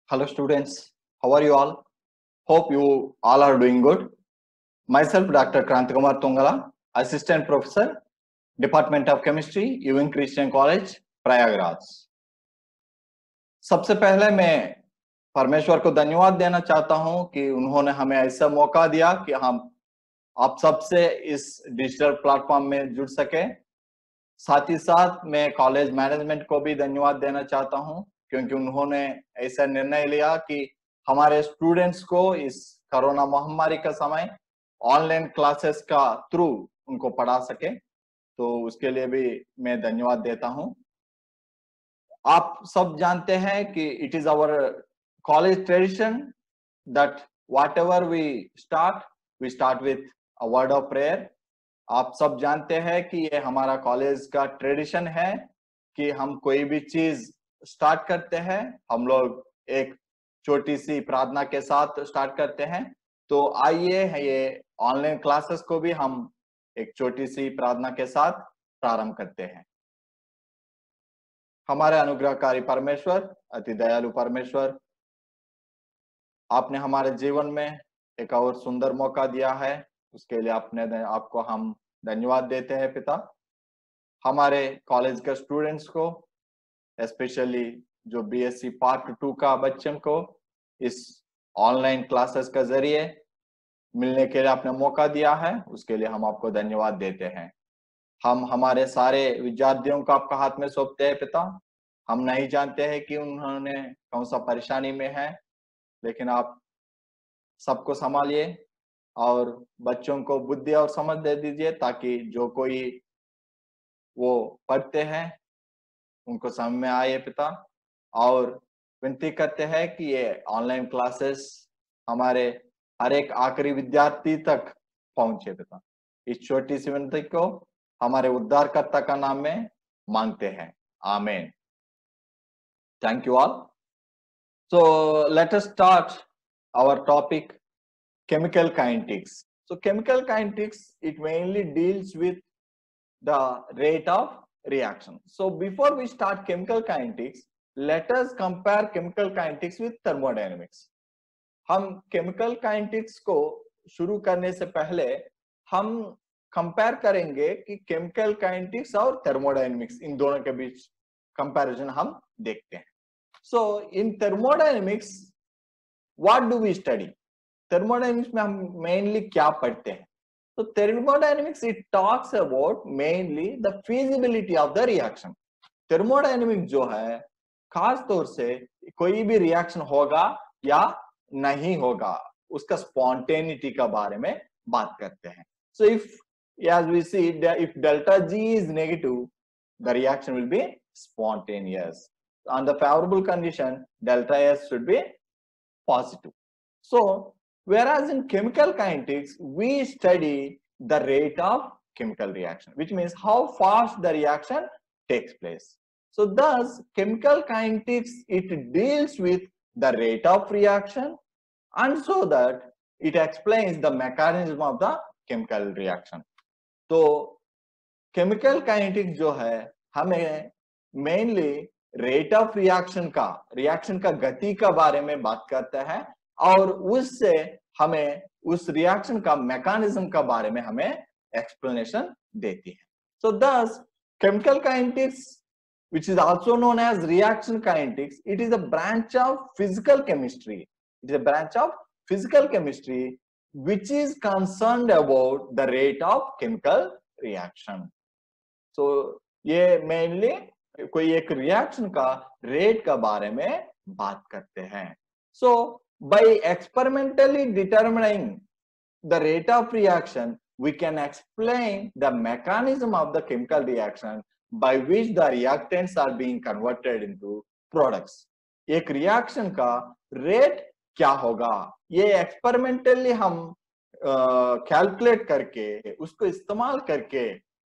Hello students, how are you all? Hope you all are doing good. Myself Dr. Krantikumar Tungala, Assistant Professor, Department of Chemistry, Ewing Christian college Prayagraj. सबसे पहले मैं परमेश्वर को धन्यवाद देना चाहता हूं कि उन्होंने हमें ऐसा मौका दिया कि हम आप सबसे इस डिजिटल प्लेटफॉर्म में जुड़ सके। साथ ही साथ मैं कॉलेज मैनेजमेंट को भी धन्यवाद देना चाहता हूं क्योंकि उन्होंने ऐसा निर्णय लिया कि हमारे स्टूडेंट्स को इस कोरोना महामारी का समय ऑनलाइन क्लासेस का थ्रू उनको पढ़ा सके, तो उसके लिए भी मैं धन्यवाद देता हूं। आप सब जानते हैं कि it is our college tradition that whatever we start with a word of prayer. आप सब जानते हैं कि ये हमारा कॉलेज का ट्रेडिशन है कि हम कोई भी चीज स्टार्ट करते हैं, हम लोग एक छोटी सी प्रार्थना के साथ स्टार्ट करते हैं। तो आइए ये ऑनलाइन क्लासेस को भी हम एक छोटी सी प्रार्थना के साथ प्रारंभ करते हैं। हमारे अनुग्रहकारी परमेश्वर, अति दयालु परमेश्वर, आपने हमारे जीवन में एक और सुंदर मौका दिया है, उसके लिए आपको हम धन्यवाद देते हैं पिता। हमारे कॉलेज के स्टूडेंट्स को, स्पेशली जो बीएससी पार्ट 2 का बच्चों को इस ऑनलाइन क्लासेस के जरिए मिलने के लिए आपने मौका दिया है, उसके लिए हम आपको धन्यवाद देते हैं। हम हमारे सारे विद्यार्थियों को आपका हाथ में सौंपते हैं पिता। हम नहीं जानते हैं कि उन्होंने कौन सा परेशानी में है, लेकिन आप सबको संभालिए और बच्चों को बुद्धि और समझ दे दीजिए ताकि जो कोई वो पढ़ते हैं उनको समझ में आए पिता। और विनती करते हैं कि ये ऑनलाइन क्लासेस हमारे हर एक आखिरी विद्यार्थी तक पहुंचे पिता। इस छोटी सी विनती को हमारे उद्धारकर्ता का नाम में मांगते हैं, आमीन। Thank you all. So let us start our topic, chemical kinetics. So chemical kinetics, it mainly deals with the rate of reaction. So before we start chemical kinetics, let us compare chemical kinetics with thermodynamics. हम chemical kinetics को शुरू करने से पहले हम compare करेंगे कि chemical kinetics और thermodynamics इन दोनों के बीच कंपैरिजन हम देखते हैं। So in thermodynamics, what do we study? Thermodynamics में हम mainly क्या पढ़ते हैं? So thermodynamics, it talks about mainly the feasibility of the reaction. Thermodynamics जो है खास तौर से कोई भी रिएक्शन होगा या नहीं होगा उसका स्पॉन्टेनिटी का बारे में बात करते हैं। So if, as we see, if delta G is negative, the reaction will be spontaneous. On the favorable condition, delta S should be positive. So, whereas in chemical kinetics, we study the rate of chemical reaction, which means how fast the reaction takes place. So, thus, chemical kinetics, it deals with the rate of reaction, and so that it explains the mechanism of the chemical reaction. तो chemical kinetics जो है हमें mainly rate of reaction का गति का बारे में बात करता है और उससे हमें उस रिएक्शन का मैकेनिज्म का बारे में हमें एक्सप्लेनेशन देती है। So thus chemical kinetics, which is also known as reaction kinetics, it is a branch of physical chemistry. It is a branch of physical chemistry which is concerned about the rate of chemical reaction. So ये mainly कोई एक reaction का rate का बारे में बात करते हैं। So by experimentally determining the rate of reaction, we can explain the mechanism of the chemical reaction by which the reactants are being converted into products. एक रिएक्शन का रेट क्या होगा, ये एक्सपेरिमेंटली हम कैलकुलेट करके उसको इस्तेमाल करके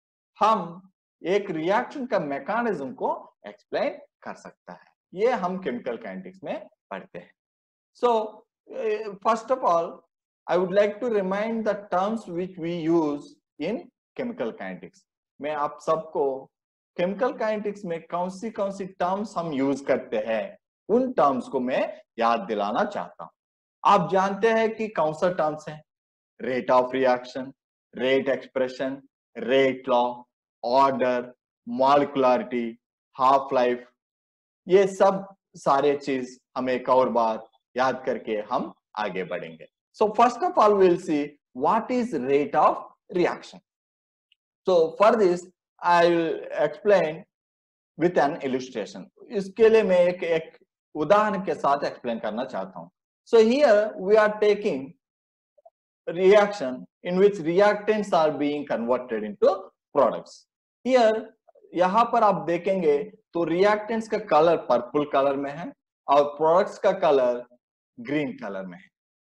हम एक रिएक्शन का मैकेनिज्म को एक्सप्लेन कर सकता है। ये हम केमिकल काइनेटिक्स में पढ़ते हैं। So first of all I would like to remind the terms which we use in chemical kinetics. मैं आप सबको केमिकल काइनेटिक्स में कौन सी टर्म्स हम यूज करते हैं उन टर्म्स को मैं याद दिलाना चाहता हूं। आप जानते हैं कि कौन सा टर्म्स है? Rate of reaction, rate expression, rate law, order, molecularity, half life, ये सब सारे चीज हम एक और बार याद करके हम आगे बढ़ेंगे। So first of all will see what is rate of reaction. So for this I will explain with an illustration. इसके लिए मैं एक उदाहरण के साथ एक्सप्लेन करना चाहता हूं। So here we are taking reaction in which reactants are being converted into products. Here यहां पर आप देखेंगे तो reactants का कलर पर्पल कलर में है और प्रोडक्ट्स का कलर ग्रीन कलर में है।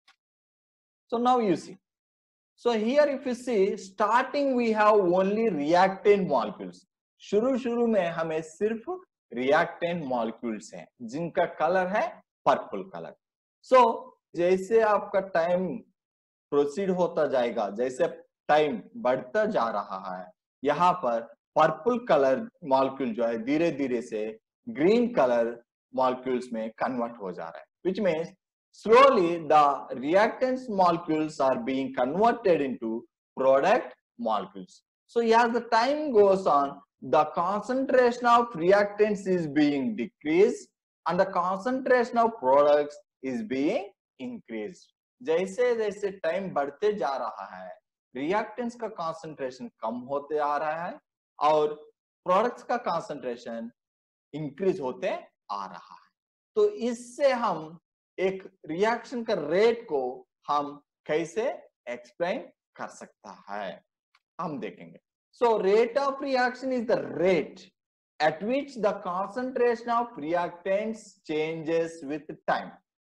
So now you see. So here if you see, starting we have only reactant molecules. शुरू में हमें सिर्फ reactant molecules हैं जिनका कलर है पर्पल कलर। So जैसे आपका टाइम प्रोसीड होता जाएगा, जैसे टाइम बढ़ता जा रहा है, यहाँ पर पर्पल कलर मॉलिक्यूल जो है धीरे धीरे से ग्रीन कलर मॉलिक्यूल्स में कन्वर्ट हो जा रहा है, which means slowly the reactants molecules are being converted into product molecules. So as the time goes on, the concentration of reactants is being decreased and the concentration of products is being increased. जैसे जैसे time बढ़ते जा रहा है, reactants का concentration कम होते आ रहा है और प्रोडक्ट्स का कंसंट्रेशन इंक्रीज होते आ रहा है। तो इससे हम एक रिएक्शन का रेट को हम कैसे एक्सप्लेन कर सकता है, हम देखेंगे। So rate of reaction is the rate at which the concentration of reactants changes with time.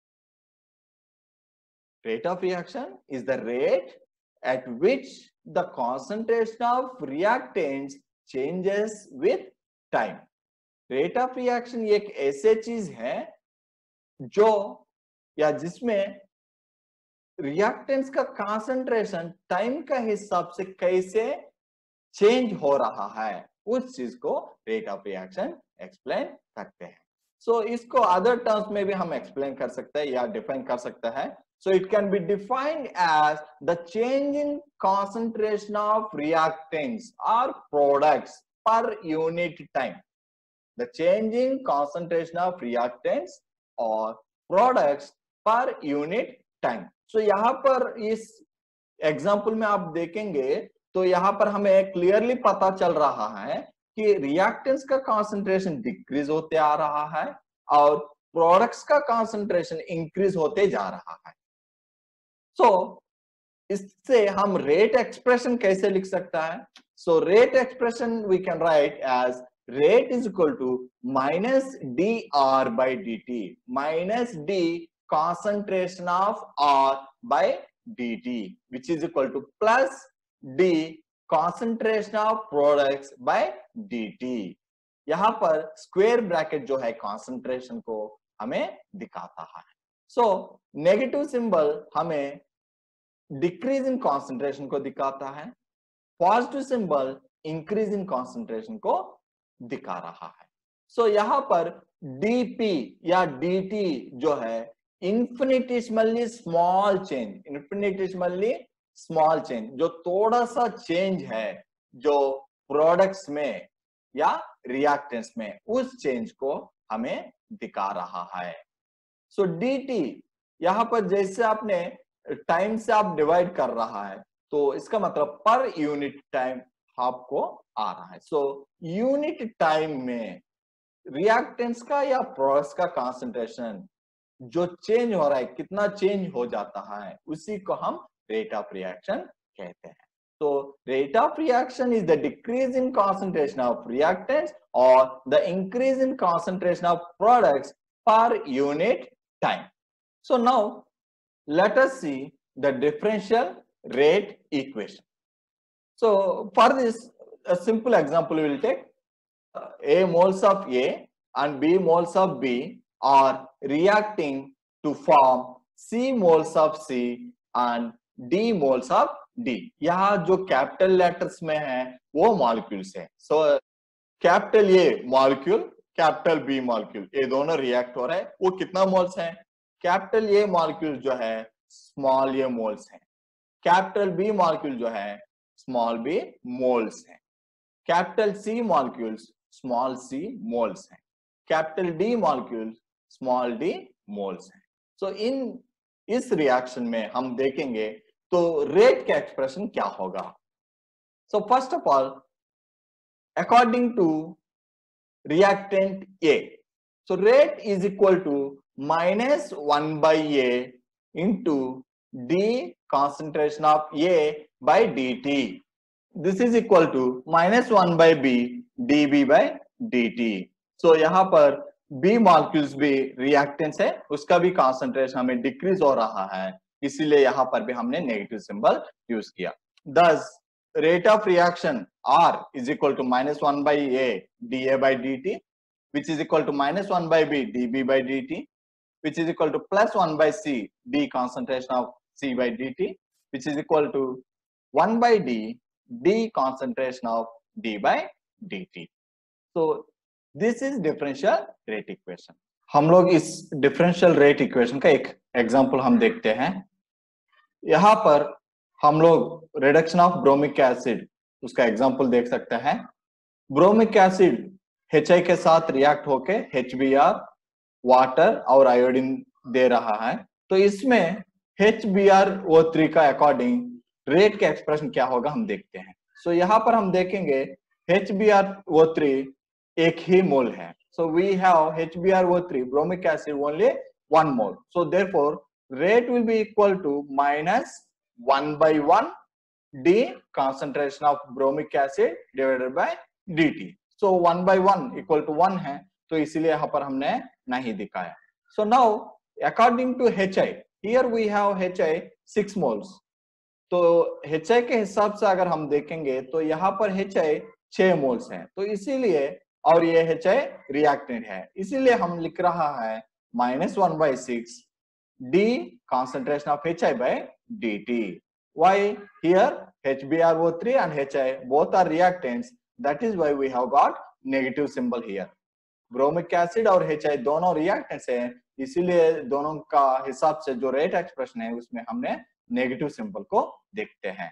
Rate of reaction is the rate at which the concentration of reactants changes with time. Rate of reaction एक ऐसे चीज है जो या जिसमें reactants का concentration time का हिसाब से कैसे चेंज हो रहा है, उस चीज को रेट ऑफ रिएक्शन एक्सप्लेन करते हैं। सो इसको अदर टर्म्स में भी हम एक्सप्लेन कर सकते हैं या डिफाइन कर सकते हैं। So it can be defined as the change in concentration of reactants or products per unit time. The change in concentration of reactants or products per unit time. So यहाँ पर इस एग्जाम्पल में आप देखेंगे तो यहाँ पर हमें क्लियरली पता चल रहा है कि रिएक्टेंट्स का कंसंट्रेशन डिक्रीज होते आ रहा है और प्रोडक्ट्स का कंसंट्रेशन इंक्रीज होते जा रहा है। सो इससे हम रेट एक्सप्रेशन कैसे लिख सकता है? So rate expression we can write as rate is equal to minus D R by D T, minus D concentration of R by D T, which is equal to plus D concentration of products by D T. यहां पर square bracket जो है concentration को हमें दिखाता है। So negative symbol हमें decrease in concentration को दिखाता है, positive symbol increase in concentration को दिखा रहा है। सो यहां पर डीपी या डीटी जो है infinitesimally small change, infinitesimally small change, जो थोड़ा सा चेंज है जो प्रोडक्ट्स में या रिएक्टेंट्स में, उस चेंज को हमें दिखा रहा है। सो dt यहां पर जैसे आपने टाइम से आप डिवाइड कर रहा है तो इसका मतलब पर यूनिट टाइम आपको आ रहा है। सो यूनिट टाइम में रिएक्टेंट्स का या प्रोडक्ट्स का कंसंट्रेशन जो चेंज हो रहा है, कितना चेंज हो जाता है, उसी को हम रेट ऑफ रिएक्शन कहते हैं। तो rate of reaction is the decrease in concentration of reactants और the increase in concentration of products per unit time. So now let us see the differential rate equation. So for this, a simple example we will take. A moles of A and B moles of B are reacting to form C moles of C and D moles of D. यहाँ जो capital letters में है वो molecules है। So capital A molecule capital B molecule, ये दोनों react हो रहे हैं। वो कितना मोल्स है? कैपिटल ए मॉलिक्यूल जो है स्मॉल ए मोल्स है, कैपिटल बी मॉलिक्यूल जो है स्मॉल बी मोल्स है, capital C molecules small C moles हैं, capital D molecules small D moles हैं। सो इस रिएक्शन में हम देखेंगे तो रेट का एक्सप्रेशन क्या होगा। So first of all, according to reactant A, so rate is equal to minus 1 by A into D concentration of A by dt. This is equal to minus 1 by B dB by dt. So यहाँ पर B molecules भी reactants है, उसका भी concentration हमें decrease हो रहा है, इसीलिए यहाँ पर भी हमने नेगेटिव सिंबल यूज किया। Thus rate of reaction R is equal to minus 1 by A dA by dt, which is equal to minus 1 by B dB by dt, which is equal to plus 1 by C D concentration of C by dt, which is equal to 1 by D D concentration of D by dt. So this is differential rate equation. हम लोग इस differential rate equation का एक example हम देखते हैं। यहाँ पर हम लोग रिडक्शन ऑफ ब्रोमिक एसिड उसका एग्जाम्पल देख सकते हैं। ब्रोमिक एसिड HI के साथ रिएक्ट होके HBr, वाटर और आयोडीन दे रहा है, तो इसमें HBrO3 का अकॉर्डिंग रेट का एक्सप्रेशन क्या होगा हम देखते हैं। सो यहाँ पर हम देखेंगे HBrO3 एक ही मोल है, so we have HBrO3 bromic acid only 1 mole, so therefore rate will be equal to minus 1 by 1 D concentration of bromic acid divided by dt. So 1 by 1 equal to 1 है, तो इसीलिए यहाँ पर हमने नहीं दिखाया। So now according to HI, here we have HI 6 moles. तो HI के हिसाब से अगर हम देखेंगे तो यहाँ पर HI 6 मोल्स है, तो इसीलिए और ये HI रिएक्टेंट है, इसीलिए हम लिख रहा है minus 1 by 6 D concentration of HI by dt. Why? Here HBrO3 and HI both are reactants, that is why we have got negative symbol here. Bromic acid और HI दोनों रिएक्टेंट्स हैं, इसीलिए दोनों का हिसाब से जो रेट एक्सप्रेशन है उसमें हमने नेगेटिव सिंबल को देखते हैं।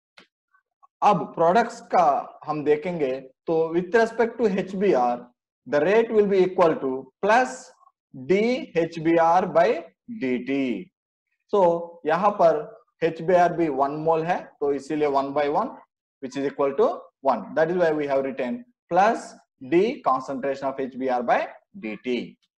अब प्रोडक्ट्स का हम देखेंगे तो with respect to HBr the rate will be equal to plus D HBr by dt. So यहाँ पर HBr भी 1 मोल है, तो इसीलिए 1 by 1 which is equal to 1. That is why we have written plus D concentration of HBr by dt.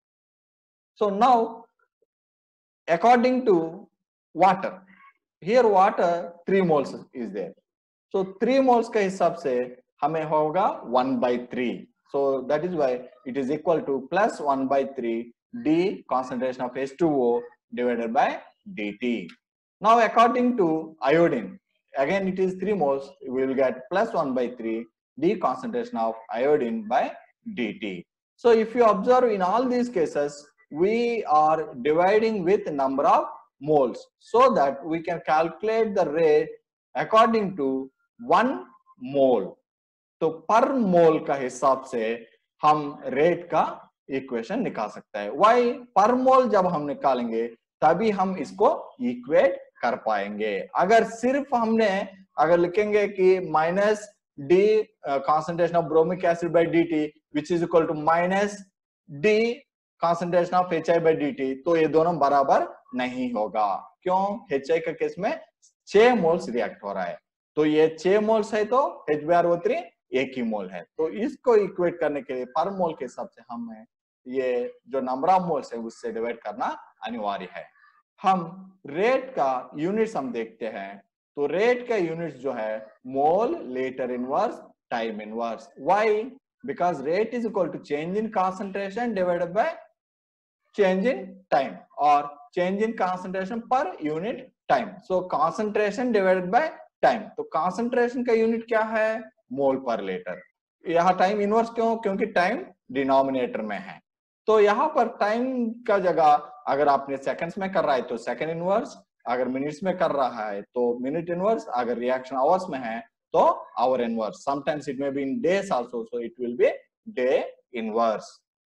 So now according to water, here water 3 moles is there. So 3 moles के हिसाब से हमें होगा 1 by 3. So that is why it is equal to plus 1 by 3 D concentration of H2O divided by dt. Now according to iodine, again it is 3 moles, we will get plus 1 by 3 D concentration of iodine by dt. So if you observe in all these cases, we are dividing with number of moles so that we can calculate the rate according to 1 mole. तो पर मोल का हिसाब से हम rate का equation निकाल सकते हैं। वाई? पर मोल जब हम निकालेंगे तभी हम इसको इक्वेट कर पाएंगे। अगर सिर्फ हमने अगर लिखेंगे कि minus D concentration of bromic acid by dt which is equal to minus D concentration of HI by dt, तो ये दोनों बराबर नहीं होगा। क्यों? HI के केस में 6 मोल्स रिएक्ट हो रहा है, तो ये 6 मोल्स है तो HBrO3 एक ही मोल है, तो इसको इक्वेट करने के लिए पर मोल के हिसाब से हमें ये जो नंबर ऑफ मोल्स है उससे डिवाइड करना अनिवार्य है। हम रेट का यूनिट्स हम देखते हैं, तो रेट का यूनिट्स जो है mole litre inverse time inverse. Why? Because rate is equal to change in concentration divided by change in time और change in concentration per unit time. So concentration divided by time, तो concentration का unit क्या है? मोल पर litre. यहाँ time inverse क्यों? क्योंकि time denominator में है, तो यहाँ पर टाइम का जगह अगर आपने सेकंड्स में कर रहा है तो सेकंड इनवर्स, अगर मिनट्स में कर रहा है तो मिनट इनवर्स, अगर रिएक्शन आवर्स में है तो hour inverse. Sometimes it may be in days also, so it will be day inverse.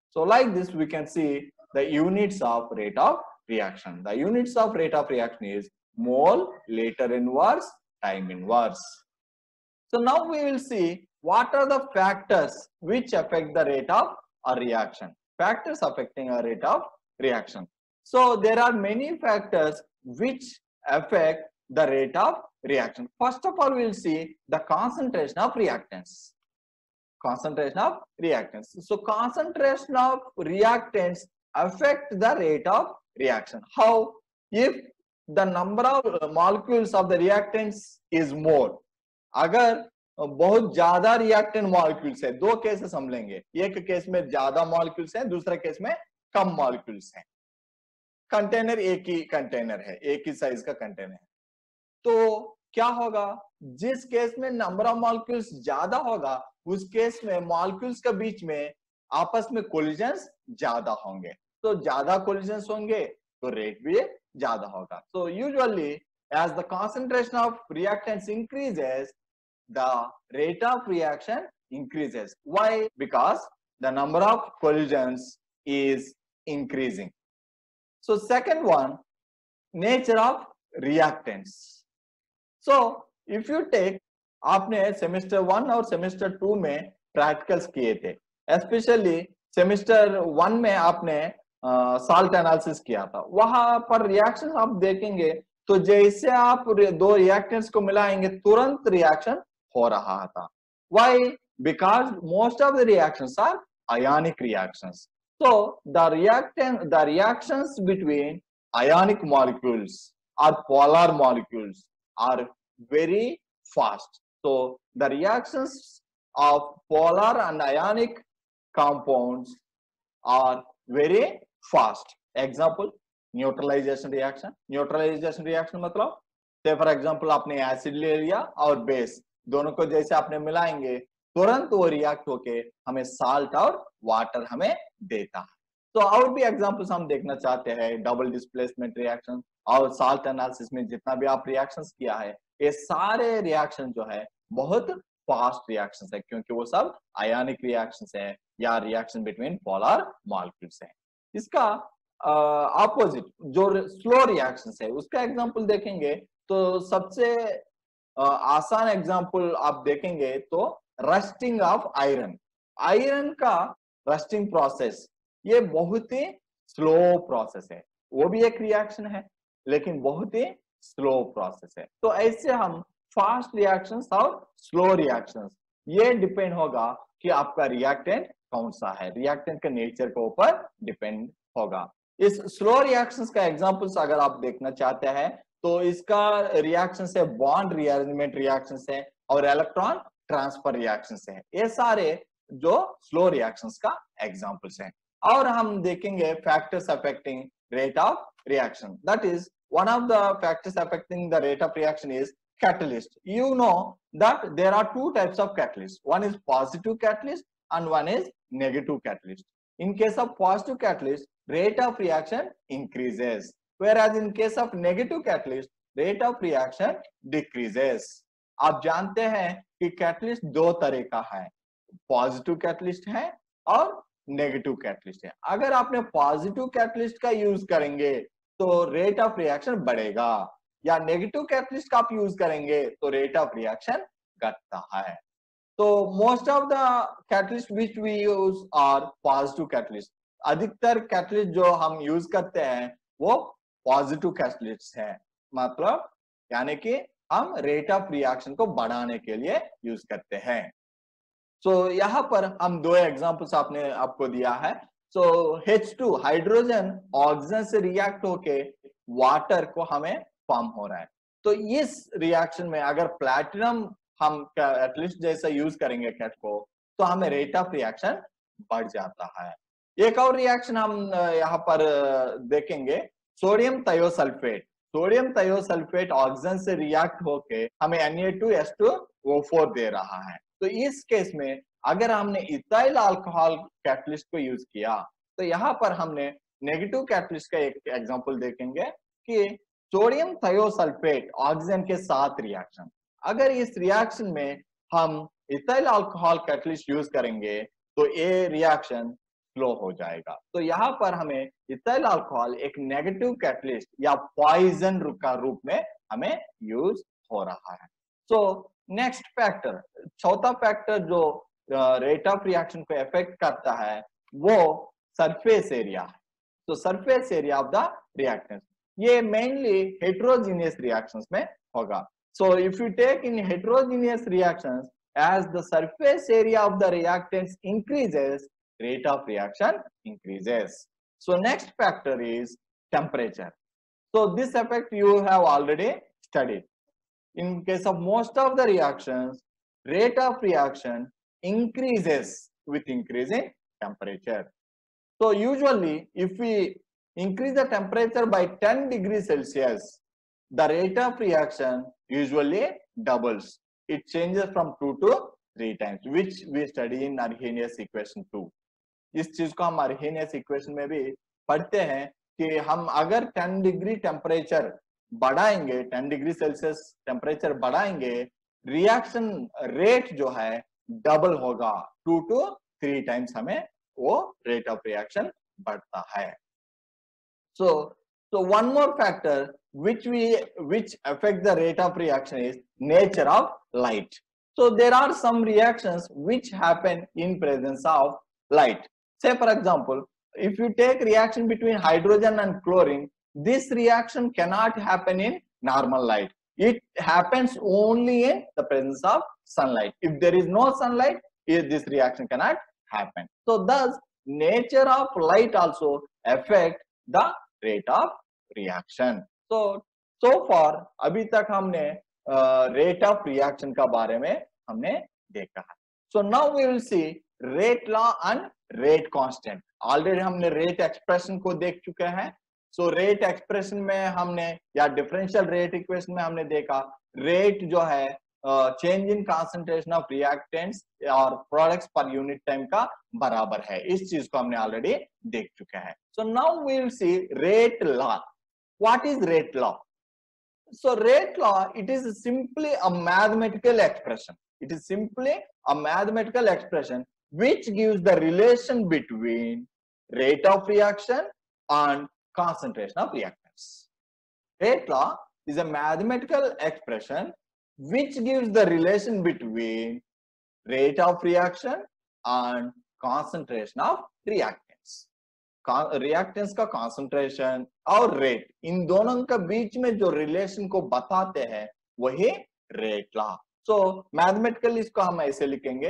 So like this, we can see the units of rate of reaction. The units of rate of reaction is mole, liter inverse, time inverse. So now we will see what are the factors which affect the rate of a reaction. Factors affecting a rate of reaction. So there are many factors which affect the rate of reaction. First of all, we will see the concentration of reactants. Concentration of reactants. So concentration of reactants affect the rate of reaction. How? If the number of molecules of the reactants is more, अगर बहुत ज्यादा reactant molecules है, दो cases हम लेंगे, एक case में ज्यादा मॉलिक्यूल्स हैं, दूसरे केस में कम मॉलिक्यूल्स हैं, कंटेनर एक ही कंटेनर है, एक ही साइज का कंटेनर है, तो क्या होगा? जिस केस में नंबर ऑफ मॉलिक्यूल्स ज्यादा होगा, उस केस में मॉलिक्यूल्स के बीच में आपस में कोलिजन्स ज्यादा होंगे, तो ज्यादा कोलिजन्स होंगे तो रेट भी ज्यादा होगा. So usually as the concentration of reactants increases, the rate of reaction increases. Why? Because the number of collisions is increasing. So second one, nature of reactants. So if you take, आपने semester 1 और semester 2 में practicals किए थे, specially semester 1 में आपने salt analysis किया था, वहां पर रिएक्शन आप देखेंगे तो जैसे आप दो रिएक्टेंट्स को मिलाएंगे तुरंत रिएक्शन हो रहा था. Why? Because most of the reactions are ionic reactions. So the reactions between ionic molecules or polar molecules are very fast. So the reactions of polar and ionic compounds are very fast. Example, neutralisation reaction. Neutralisation reaction मतलब, say for example आपने acid ले लिया और base, दोनों को जैसे आपने मिलाएंगे तुरंत वो रिएक्ट होके हमें साल्ट और वाटर हमें देता है. तो और भी एग्जांपल्स हम देखना चाहते हैं, डबल डिस्प्लेसमेंट रिएक्शन और साल्ट एनालिसिस में जितना भी आप रिएक्शंस किया है, ये सारे रिएक्शन जो है बहुत फास्ट रिएक्शंस है, क्योंकि वो सब आयोनिक रिएक्शंस है या रिएक्शन बिटवीन पोलर मॉलिक्यूल्स है. इसका ऑपोजिट जो स्लो रिएक्शंस है उसका एग्जांपल देखेंगे तो सबसे आसान एग्जांपल आप देखेंगे तो रस्टिंग ऑफ आयरन. आयरन का रस्टिंग प्रोसेस ये बहुत ही स्लो प्रोसेस है, वो भी एक रिएक्शन है लेकिन बहुत ही स्लो प्रोसेस है. तो ऐसे हम फास्ट रिएक्शंस और स्लो रिएक्शंस, ये डिपेंड होगा कि आपका रिएक्टेंट कौन सा है, रिएक्टेंट के नेचर के ऊपर डिपेंड होगा. इस स्लो रिएक्शंस का एग्जांपल्स अगर आप देखना चाहते हैं तो इसका रिएक्शंस है बॉन्ड रीअरेंजमेंट रिएक्शंस है और इलेक्ट्रॉन ट्रांसफर रिएक्शंस है. ये सारे जो स्लो रिएक्शंस का एग्जांपल्स हैं. और हम देखेंगे factors affecting rate of reaction. That is one of the factors affecting the rate of reaction is catalyst. You know that there are two types of catalyst. One is positive catalyst and one is negative catalyst. In case of positive catalyst, rate of reaction increases, whereas in case of negative catalyst, rate of reaction decreases. आप जानते हैं कि catalyst दो तरह का है, positive catalyst है और नेगेटिव कैटलिस्ट है. अगर आपने पॉजिटिव कैटलिस्ट का यूज करेंगे तो रेट ऑफ रिएक्शन बढ़ेगा, या नेगेटिव कैटलिस्ट का आप यूज करेंगे तो रेट ऑफ रिएक्शन घटता है. तो most of the catalyst which we use are positive catalyst. अधिकतर कैटलिस्ट जो हम यूज करते हैं वो पॉजिटिव कैटलिस्ट है, मतलब यानी कि हम रेट ऑफ रिएक्शन को बढ़ाने के लिए यूज करते हैं. सो यहाँ पर हम दो एग्जांपल्स आपको दिया है. सो H2 हाइड्रोजन ऑक्सीजन से रिएक्ट होके वाटर को हमें फॉर्म हो रहा है. तो इस रिएक्शन में अगर प्लैटिनम हम कैटलिस्ट जैसा यूज करेंगे कैट को तो हमें रेट ऑफ रिएक्शन बढ़ जाता है. एक और रिएक्शन हम यहाँ पर देखेंगे, sodium thiosulphate. Sodium thiosulphate oxygen से रिएक्ट होके हमें Na2H2O4 दे रहा है. तो इस केस में अगर हमने इथाइल अल्कोहल कैटलिस्ट को यूज किया तो यहाँ पर हमने नेगेटिव कैटलिस्ट का एक एग्जांपल देखेंगे कि सोडियम थायोसल्फेट ऑक्सीजन के साथ रिएक्शन, अगर इस रिएक्शन में हम इथाइल अल्कोहल कैटलिस्ट यूज करेंगे तो ये रिएक्शन स्लो हो जाएगा। तो यहाँ पर हमें इथाइल अल्कोहल एक नेगेटिव कैटलिस्ट या पॉइजन का रूप में हमें यूज हो रहा है। सो नेक्स्ट फैक्टर, चौथा फैक्टर जो रेट ऑफ रिएक्शन को इफेक्ट करता है वो सरफेस एरिया है। तो surface area of the reactants, ये मेनली हेटेरोजेनियस रिएक्शंस में होगा। So if you take in heterogeneous reactions, as the surface area of the reactants increases, rate of reaction increases. So next factor is temperature. So this effect you have already studied. In case of most of the reactions, rate of reaction increases with increasing temperature. So usually if we increase the temperature by 10 degrees Celsius, the rate of reaction usually doubles. It changes from 2 to 3 times, which we study in Arrhenius equation 2. इस चीज को हम Arrhenius equation में भी पढ़ते हैं कि हम अगर 10 डिग्री टेम्परेचर बढ़ाएंगे, 10 डिग्री सेल्सियस टेम्परेचर बढ़ाएंगे, रिएक्शन रेट जो है डबल होगा, 2 to 3 टाइम्स हमें वो रेट ऑफ रिएक्शन बढ़ता है। So one more factor which affect the rate of reaction is nature of light. So there are some reactions which happen in presence of light. Say for example, if you take reaction between hydrogen and chlorine, this reaction cannot happen in normal light. It happens only in the presence of sunlight. If there is no sunlight, this reaction cannot happen. So thus nature of light also affect the rate of reaction. So far अभी तक हमने rate of reaction का बारे में हमने देखा है। So now we will see rate law and rate constant. Already हमने rate expression को देख चुके हैं। So rate expression में हमने या differential rate equation में हमने देखा rate जो है change in concentration of reactants और products per unit time का बराबर है। इस चीज को हमने already देख चुके हैं। So now we will see rate law. What is rate law? So rate law, it is simply a mathematical expression. It is simply a mathematical expression which gives the relation between rate of reaction and concentration of reactants. Rate law is a mathematical expression which gives the relation between rate of reaction and concentration of reactants. Reactants का concentration और rate, इन दोनों के बीच में जो relation को बताते हैं वही रेट लॉ। सो मैथमेटिकली इसको हम ऐसे लिखेंगे,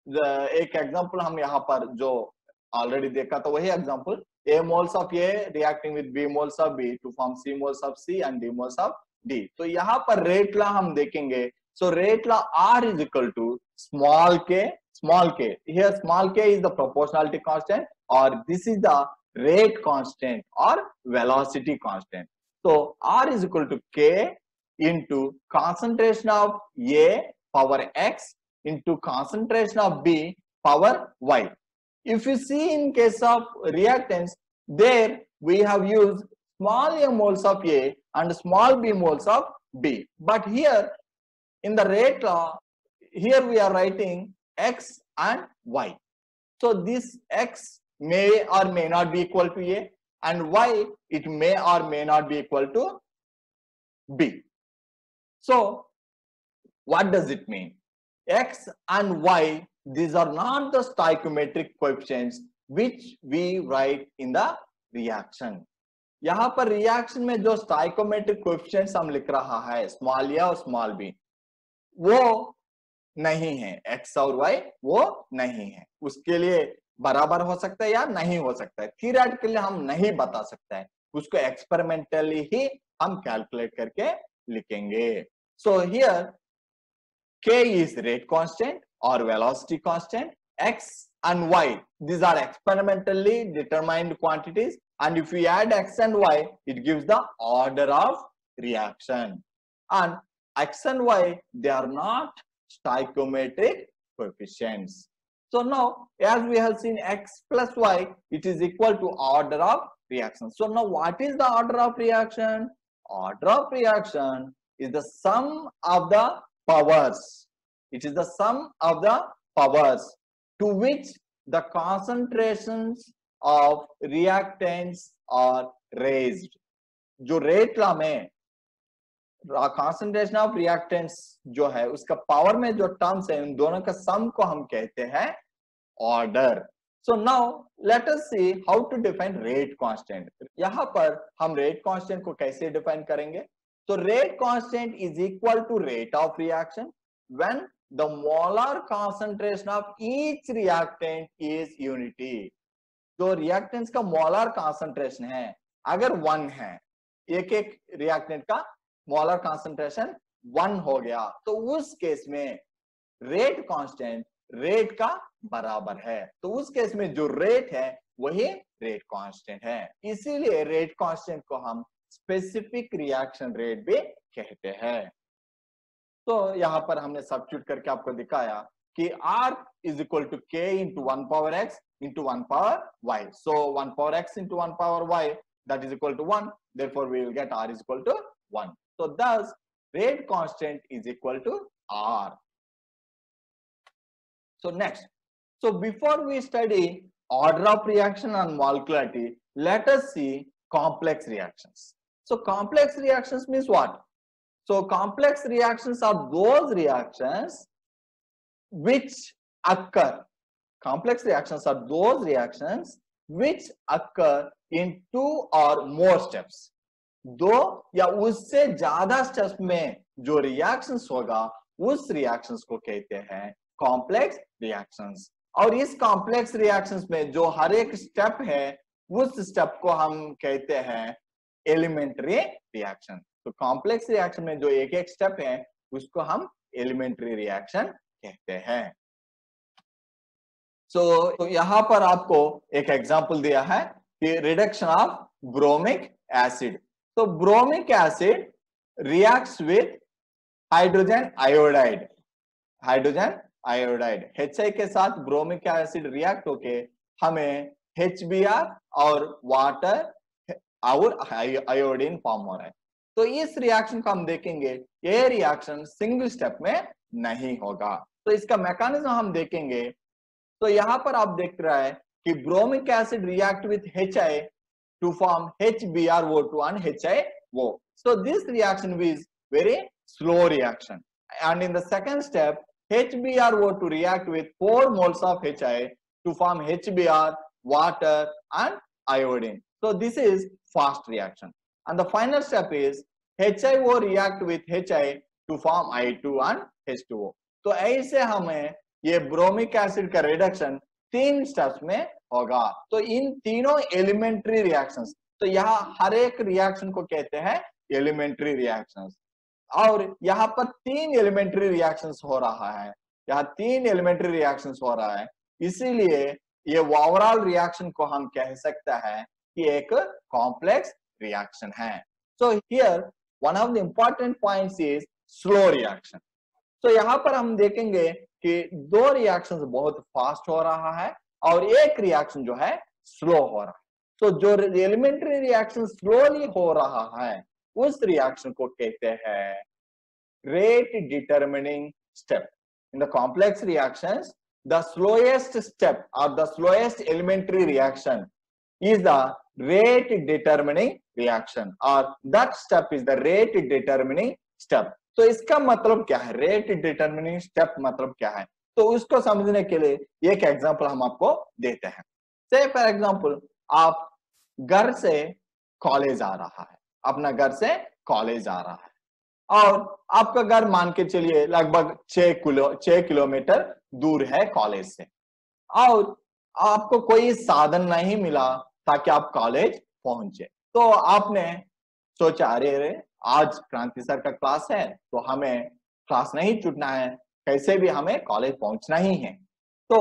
एक एग्जांपल हम यहाँ पर जो ऑलरेडी देखा था वही example, A moles of A reacting with B moles of B to form C moles of C and D moles of D. तो यहाँ पर रेट लॉ हम देखेंगे। So rate law R is equal to small k, here small k is the proportionality constant or this is the rate constant or velocity constant. So R is equal to K into concentration of A power X into concentration of B power Y. If you see in case of reactants, there we have used small a moles of A and small b moles of B. But here in the rate law, here we are writing X and Y. So this X may or may not be equal to A and Y it may or may not be equal to B. So what does it mean? X and Y, these are not the stoichiometric coefficients which we write in the reaction. यहाँ पर reaction में जो stoichiometric coefficients हम लिख रहा है small ए और small B, वो नहीं है, एक्स और वाई वो नहीं है, उसके लिए बराबर हो सकता है या नहीं हो सकता है, थियरेटिकली हम नहीं बता सकते हैं, उसको एक्सपेरिमेंटली ही हम कैलकुलेट करके लिखेंगे। So here K is rate constant or velocity constant, X and Y, these are experimentally determined quantities, and if we add X and Y, it gives the order of reaction. And X and Y, they are not stoichiometric coefficients. So now, as we have seen X plus Y, it is equal to order of reaction. So now what is the order of reaction? Order of reaction is the sum of the powers. It is the sum of the powers to which the concentrations of reactants are raised. जो rate law में concentration of reactants जो है उसका power में जो terms है उन दोनों का सम को हम कहते हैं order. So now let us see how to define rate constant. यहां पर हम रेट कांस्टेंट को कैसे डिफाइन करेंगे. तो rate constant is equal to rate of reaction when the molar concentration of each reactant is unity. जो reactants का molar concentration है अगर 1 है, एक एक रिएक्टेंट का मोलर कॉन्सेंट्रेशन 1 हो गया, तो उस केस में रेट कांस्टेंट रेट का बराबर है. तो उस केस में जो रेट है वही रेट कांस्टेंट है. इसीलिए रेट कांस्टेंट को हम स्पेसिफिक रिएक्शन रेट भी कहते हैं. तो यहां पर हमने सब्स्टिट्यूट करके आपको दिखाया कि R is equal to K into 1 power X into 1 power Y. So 1 power X into 1 power Y, that is equal to 1. Therefore, we will get R is equal to 1. So thus, rate constant is equal to R. So next, so before we study order of reaction and molecularity, let us see complex reactions. So complex reactions means what? So complex reactions are those reactions which occur. Complex reactions are those reactions which occur in 2 or more steps. 2 या उससे ज्यादा steps में जो reactions होगा उस reactions को कहते हैं कॉम्प्लेक्स रिएक्शंस. और इस कॉम्प्लेक्स रिएक्शंस में जो हर एक स्टेप है उस स्टेप को हम कहते हैं एलिमेंट्री रिएक्शन. तो कॉम्प्लेक्स रिएक्शन में जो एक एक स्टेप है उसको हम एलिमेंट्री रिएक्शन कहते हैं. तो यहां पर आपको एक एग्जांपल दिया है कि रिडक्शन ऑफ ब्रोमिक एसिड. तो bromic acid reacts with hydrogen iodide. Hydrogen iodide HI के साथ ब्रोमिक एसिड रिएक्ट होके हमें HBr और वाटर और आयोडीन फॉर्म हो रहा है. तो इस रिएक्शन को हम देखेंगे, ये रिएक्शन सिंगल स्टेप में नहीं होगा. तो इसका मैकेनिज्म हम देखेंगे. तो यहां पर आप देख रहे हैं कि bromic acid react with HI to form HBrO2 and HIO. So this reaction is very slow reaction. And in the second step, HBrO2 react with 4 moles of HI to form HBr, water and iodine. So this is fast reaction. And the final step is HIO react with HI to form I2 and H2O. तो ऐसे हमें ये bromic acid का reduction 3 steps में होगा. तो इन तीनों elementary reactions, तो यहाँ हर एक रिएक्शन को कहते हैं एलिमेंट्री रिएक्शंस. और यहाँ पर 3 एलिमेंट्री रिएक्शंस हो रहा है. यहाँ 3 एलिमेंट्री रिएक्शंस हो रहा है, इसीलिए ये ओवरऑल रिएक्शन को हम कह सकते हैं कि एक कॉम्प्लेक्स रिएक्शन है. So here one of the important points is slow reaction. तो यहाँ पर हम देखेंगे कि 2 रिएक्शंस बहुत फास्ट हो रहा है और एक रिएक्शन जो है स्लो हो रहा है. तो जो एलिमेंट्री रिएक्शन स्लोली हो रहा है उस रिएक्शन को कहते हैं rate determining step. In the complex reactions the slowest step और the slowest elementary reaction is the rate determining reaction or that step is the rate determining step. तो इसका मतलब क्या है, रेट डिटरमिनिंग स्टेप मतलब क्या है? तो उसको समझने के लिए एक एग्जांपल हम आपको देते हैं. से फॉर एग्जांपल आप घर से कॉलेज आ रहा है, अपना घर से कॉलेज आ रहा है और आपका घर मान के चलिए लगभग 6 किलोमीटर दूर है कॉलेज से और आपको कोई साधन नहीं मिला ताकि आप कॉलेज पहुंचे. तो आपने सोचा अरे आज क्रांति सर का क्लास है तो हमें क्लास नहीं छूटना है, कैसे भी हमें कॉलेज पहुंचना ही है. तो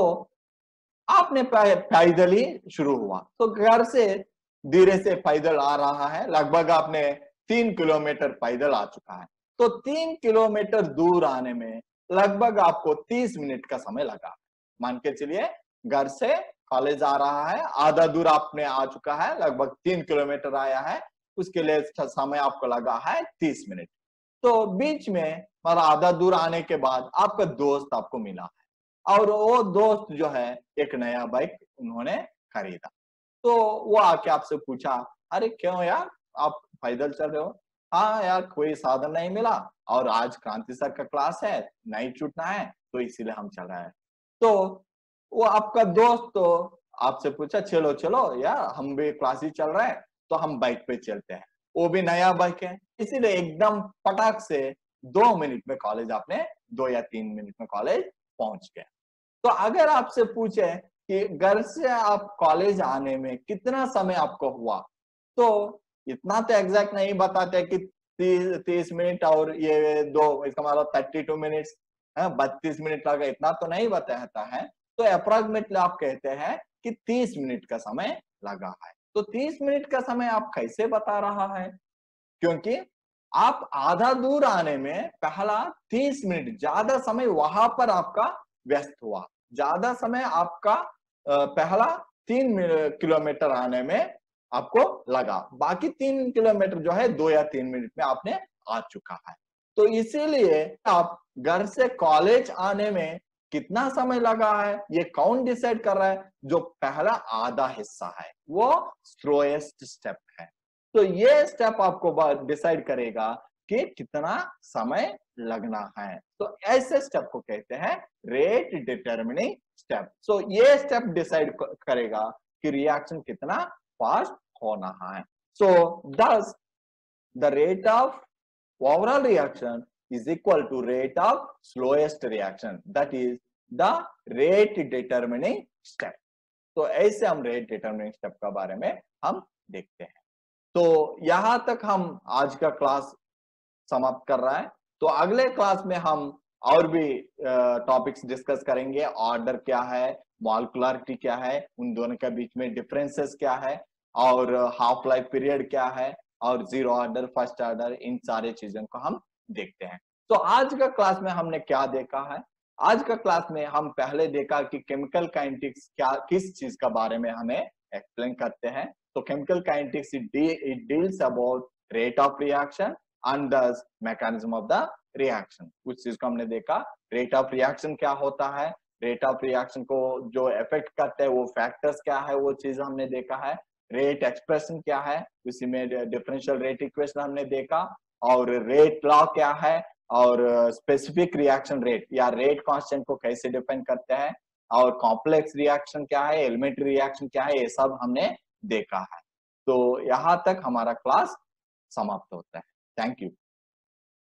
आपने पैदल ही शुरू हुआ. तो घर से धीरे से पैदल आ रहा है, लगभग आपने 3 किलोमीटर पैदल आ चुका है. तो 3 किलोमीटर दूर आने में लगभग आपको 30 मिनट का समय लगा. मान के चलिए घर से कॉलेज आ रहा है, आधा दूर आपने आ चुका है, लगभग 3 किलोमीटर आया है, उसके लिए समय आपको लगा है 30 मिनट. तो बीच में मतलब आधा दूर आने के बाद आपका दोस्त आपको मिला है और वो दोस्त जो है एक नया बाइक उन्होंने खरीदा. तो वो आके आपसे पूछा, अरे क्यों यार आप पैदल चल रहे हो? हाँ यार, कोई साधन नहीं मिला और आज क्रांति सर का क्लास है, नहीं छूटना है, तो इसीलिए हम चल रहे हैं। तो वो आपका दोस्त तो आपसे पूछा, चलो चलो यार, हम भी क्लास ही चल रहा है, तो हम बाइक पे चलते हैं। वो भी नया बाइक है, इसीलिए एकदम फटाक से 2 मिनट में कॉलेज आपने 2 या 3 मिनट में कॉलेज पहुंच गए। तो अगर आपसे पूछे कि घर से आप कॉलेज आने में कितना समय आपको हुआ, तो इतना तो एग्जैक्ट नहीं बताते कि 30 मिनट और ये दो, इसका मतलब 32 मिनट्स है, 32 मिनट लगा, इतना तो नहीं बताता है। तो अप्रोक्सीमेटली आप कहते हैं कि 30 मिनट का समय लगा है। तो 30 मिनट का समय आप कैसे बता रहा है? क्योंकि आप आधा दूर आने में पहला 30 मिनट ज्यादा समय वहां पर आपका व्यस्त हुआ, ज्यादा समय आपका पहला 3 किलोमीटर आने में आपको लगा, बाकी 3 किलोमीटर जो है 2 या 3 मिनट में आपने आ चुका है। तो इसीलिए आप घर से कॉलेज आने में कितना समय लगा है, ये कौन डिसाइड कर रहा है? जो पहला आधा हिस्सा है वो स्लोएस्ट स्टेप है। तो ये स्टेप आपको डिसाइड करेगा कि कितना समय लगना है। तो ऐसे स्टेप को कहते हैं रेट डिटरमिनिंग स्टेप। सो ये स्टेप डिसाइड करेगा कि रिएक्शन कितना फास्ट होना है। So thus the rate of overall reaction is equal to rate of slowest reaction, that is the rate determining step। तो ऐसे हम रेट डिटरमिनिंग स्टेप का बारे में हम देखते हैं। तो यहां तक हम आज का क्लास समाप्त कर रहा है। तो अगले क्लास में हम और भी टॉपिक्स डिस्कस करेंगे। ऑर्डर क्या है, मॉलिक्युलरिटी क्या है, उन दोनों के बीच में डिफरेंसेस क्या है, और हाफ लाइफ पीरियड क्या है, और जीरो ऑर्डर, फर्स्ट ऑर्डर, इन सारे चीजों को हम देखते हैं। तो आज का क्लास में हमने क्या देखा है? आज का क्लास में हम पहले देखा कि केमिकल काइनेटिक्स क्या, किस चीज का बारे में हमें एक्सप्लेन करते हैं। तो chemical kinetics it deals about rate of reaction and thus mechanism of the reaction। उस चीज को हमने देखा। रेट ऑफ रिएक्शन क्या होता है, रेट ऑफ रिएक्शन को जो इफेक्ट करते हैं वो फैक्टर्स क्या है, वो चीज हमने देखा है। रेट एक्सप्रेशन क्या है, उसी में डिफरेंशियल रेट इक्वेशन हमने देखा, और रेट लॉ क्या है, और स्पेसिफिक रिएक्शन रेट या रेट कांस्टेंट को कैसे डिफाइन करते हैं, और कॉम्प्लेक्स रिएक्शन क्या है, एलिमेंट्री रिएक्शन क्या है, ये सब हमने देखा है। तो यहाँ तक हमारा क्लास समाप्त होता है। Thank you।